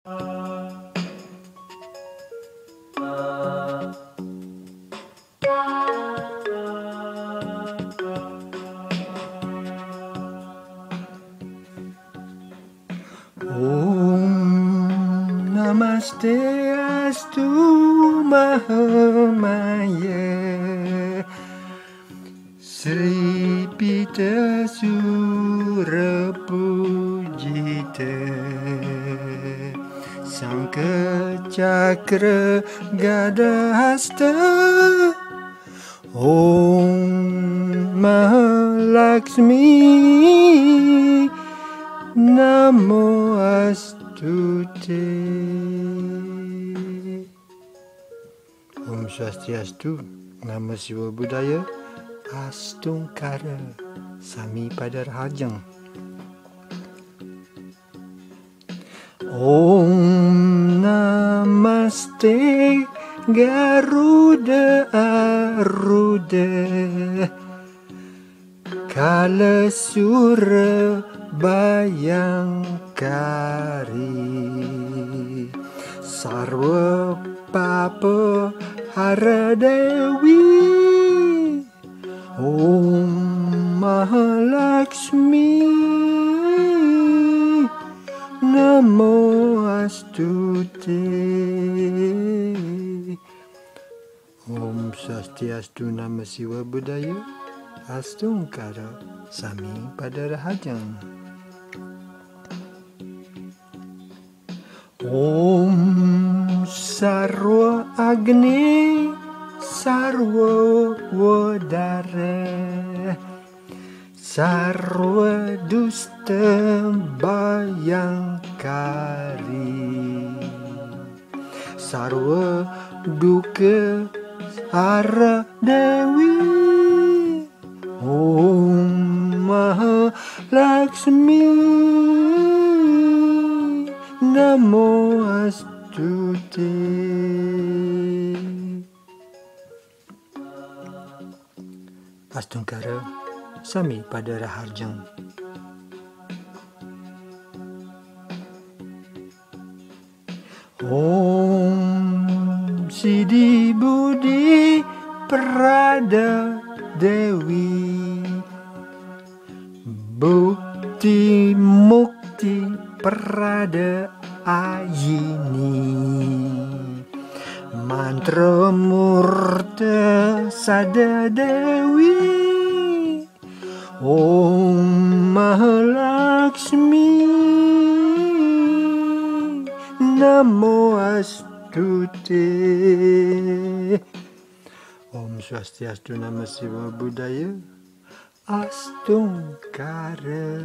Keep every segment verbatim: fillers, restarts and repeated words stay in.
Om Namaste Astu Mahamaya Sri Pita Surapujita Sangka Cakra Gadahasta Om Maha Laksmi Namo Astute. Om Swastiastu, Nama Siwa Budaya, Astungkara, Sami Pada Rahajang. Om Namaste Garuda Aruda Kala Sura Bayangkari Sarwa Papa Haradewi Om Maha Laksmi Namo Astute. Om Swastiastu, Nama Siwa Budaya, Astungkara, Sami Pada Rahajang. Om Sarwa Agni Sarwa Wadara Sarwa Dusta Bayangkari Sarwa Duka Hara Dewi Om Maha Laksmi Namo Astute. Astungkara, Sami Pada Raharjang. Om Sidi Budi Prada Dewi Bukti Mukti Prada Ayini Mantra Murta Sada Dewi Om Maha Laksmi Namo Astute. Om Swastiastu, Nama Siwa Budaya, Astungkara,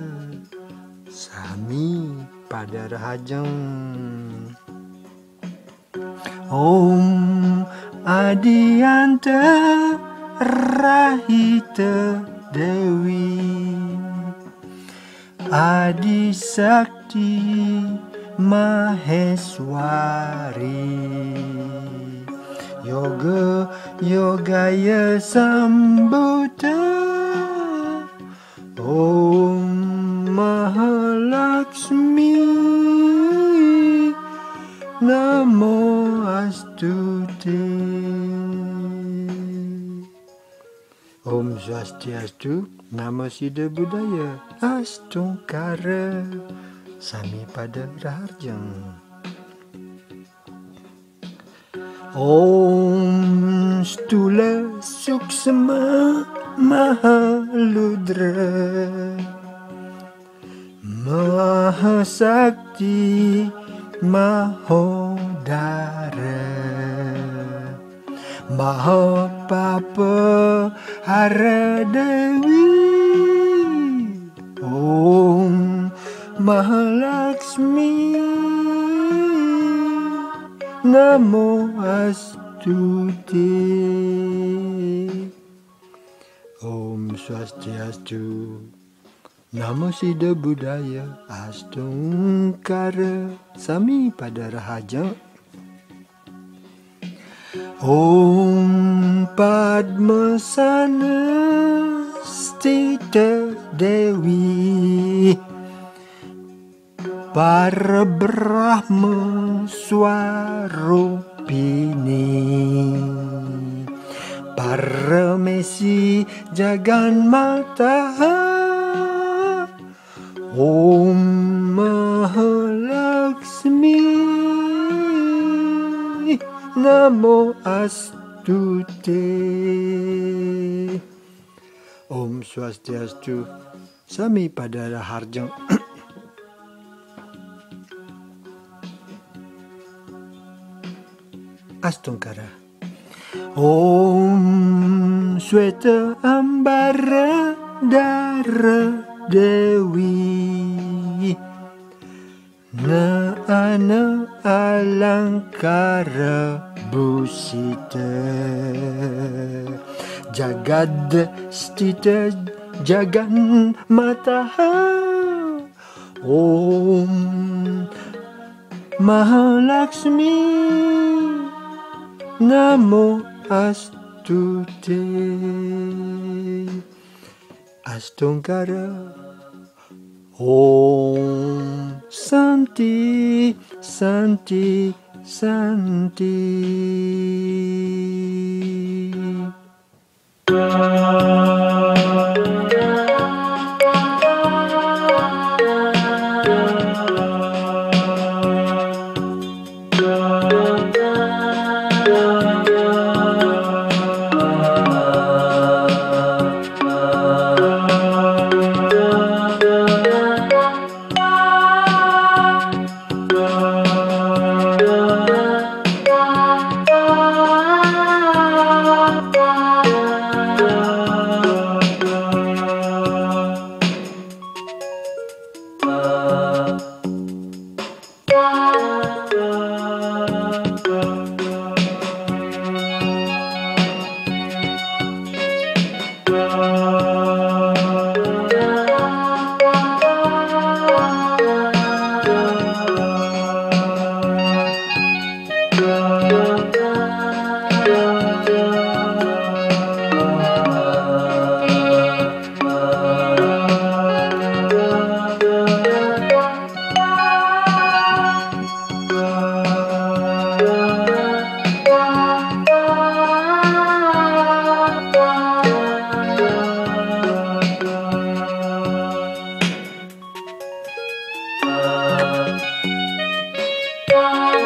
Sami Pada Rahajang. Om Adianta Rahita Dewi Adi Sakti Maheswari Yoga Yogaya Sambuta Om Maha Laksmi Namo Astute. Om Swastiastu, Nama Sida Budaya, Astungkara, Sami Pada Raharjang. Om Stula Suksma Mahaludra Maha Sakti Mahodara Maha Papa Haradewi Om Maha Laksmi Namo Astute. Om Swastiastu, Nama Sida Budaya, Astungkara, Sami Pada Rahajang. Om Padmasana Stita Dewi para Brahma Swarupini, para Mesi Jagan Mata, Om Maha Laksmi Namo Astute. Om Swastiastu, Sami Pada Raharjang. Astungkara. Om Sweta Ambara Dara Dewi, Naana Alangkara Busita, Jagad Stita Jagan Mata, Om Maha Laksmi Namo Astute. Astungkara. Om Santi Santi Santi. Bye.